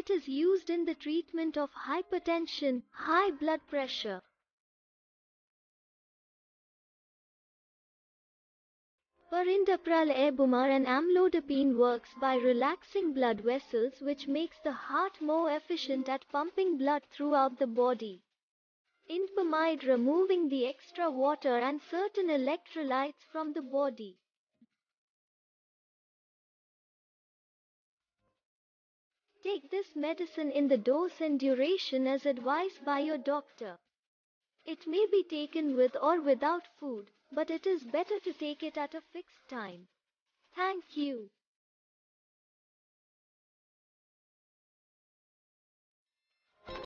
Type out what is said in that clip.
It is used in the treatment of hypertension, high blood pressure. Perindopril Erbumine Amlodipine works by relaxing blood vessels, which makes the heart more efficient at pumping blood throughout the body. Indapamide removing the extra water and certain electrolytes from the body. Take this medicine in the dose and duration as advised by your doctor. It may be taken with or without food, but it is better to take it at a fixed time. Thank you.